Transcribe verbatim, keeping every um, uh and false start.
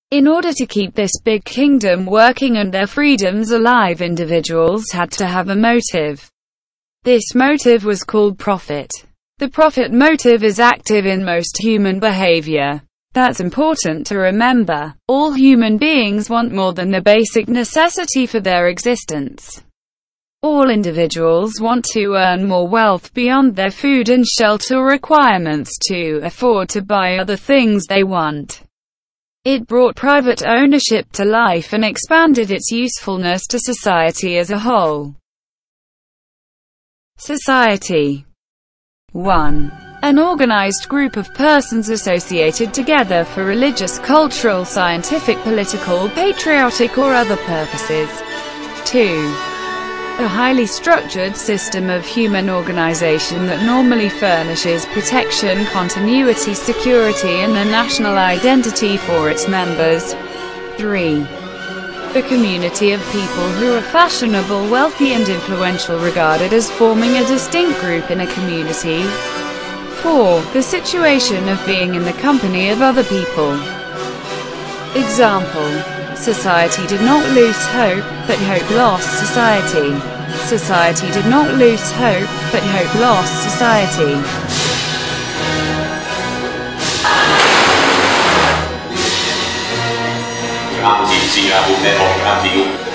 In order to keep this big kingdom working and their freedoms alive, individuals had to have a motive. This motive was called profit. The profit motive is active in most human behavior. That's important to remember. All human beings want more than the basic necessity for their existence. All individuals want to earn more wealth beyond their food and shelter requirements to afford to buy other things they want. It brought private ownership to life and expanded its usefulness to society as a whole. Society. one. An organized group of persons associated together for religious, cultural, scientific, political, patriotic, or other purposes. two. A highly structured system of human organization that normally furnishes protection, continuity, security, and a national identity for its members. three. A community of people who are fashionable, wealthy, and influential, regarded as forming a distinct group in a community. four. The situation of being in the company of other people. Example: society did not lose hope, but hope lost society. Society did not lose hope, but hope lost society. Grazie sia a voi, grazie.